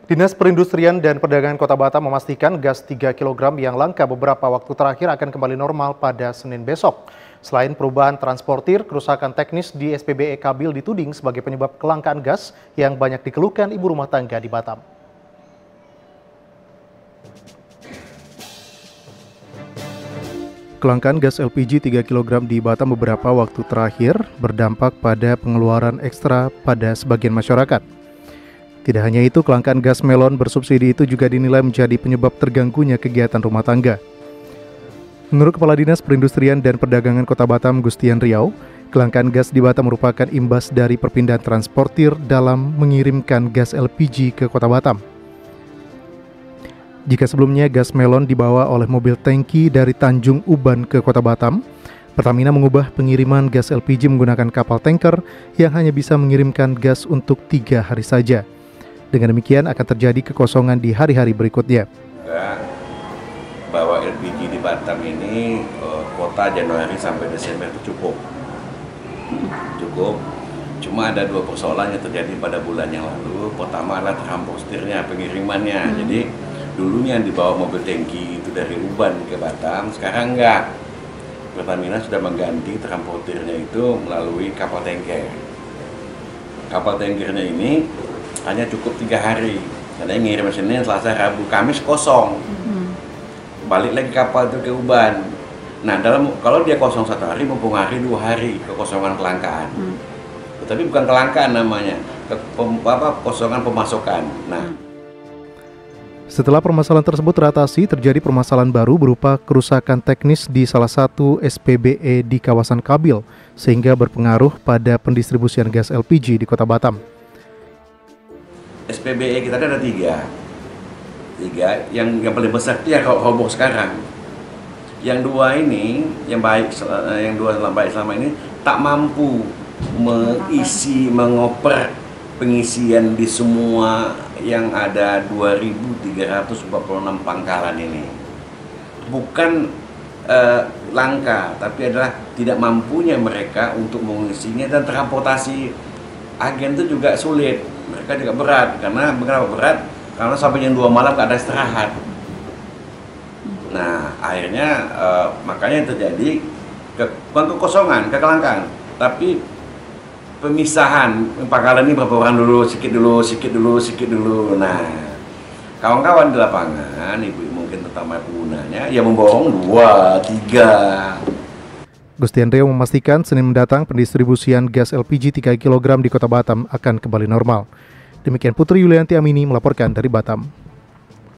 Dinas Perindustrian dan Perdagangan Kota Batam memastikan gas 3 kg yang langka beberapa waktu terakhir akan kembali normal pada Senin besok. Selain perubahan transportir, kerusakan teknis di SPBE Kabil dituding sebagai penyebab kelangkaan gas yang banyak dikeluhkan ibu rumah tangga di Batam. Kelangkaan gas LPG 3 kg di Batam beberapa waktu terakhir berdampak pada pengeluaran ekstra pada sebagian masyarakat. Tidak hanya itu, kelangkaan gas melon bersubsidi itu juga dinilai menjadi penyebab terganggunya kegiatan rumah tangga. Menurut Kepala Dinas Perindustrian dan Perdagangan Kota Batam, Gustian Riau, kelangkaan gas di Batam merupakan imbas dari perpindahan transportir dalam mengirimkan gas LPG ke Kota Batam. Jika sebelumnya gas melon dibawa oleh mobil tangki dari Tanjung Uban ke Kota Batam, Pertamina mengubah pengiriman gas LPG menggunakan kapal tanker yang hanya bisa mengirimkan gas untuk 3 hari saja. Dengan demikian akan terjadi kekosongan di hari-hari berikutnya. Bahwa LPG di Batam ini kuota Januari sampai Desember itu cukup. Cuma ada 2 persoalan yang terjadi pada bulan yang lalu. Pertama adalah transportirnya, pengirimannya. Jadi dulunya yang dibawa mobil tangki itu dari Uban ke Batam, sekarang enggak. Pertamina sudah mengganti transportirnya itu melalui kapal tanker. Kapal tankernya ini hanya cukup 3 hari, karena ngirim Senin, Selasa, Rabu, Kamis kosong. Balik lagi kapal itu ke Uban. Nah, kalau dia kosong 1 hari, mempengaruhi 2 hari kekosongan kelangkaan. Tetapi bukan kelangkaan namanya, kosongan pemasokan. Nah, setelah permasalahan tersebut teratasi, terjadi permasalahan baru berupa kerusakan teknis di salah satu SPBE di kawasan Kabil, sehingga berpengaruh pada pendistribusian gas LPG di Kota Batam. SPBE kita ada 3, yang paling besar itu yang roboh sekarang. Yang 2 ini, yang dua baik selama ini tak mampu mengoper pengisian di semua yang ada 2.346 pangkalan ini. Bukan langka, tapi adalah tidak mampunya mereka untuk mengisinya, dan transportasi agen itu juga sulit. Mereka juga berat. Kenapa berat? Karena sampai jam 2 malam gak ada istirahat. Nah, akhirnya makanya terjadi bukan kekosongan, kelangkaan, tapi pemisahan pangkalan ini berapa orang dulu, sedikit dulu. Nah, kawan-kawan di lapangan, ibu mungkin terutama penggunanya, yang membohong 2, 3. Gustian Riau memastikan Senin mendatang pendistribusian gas LPG 3 kg di Kota Batam akan kembali normal. Demikian Putri Yulianti Amini melaporkan dari Batam.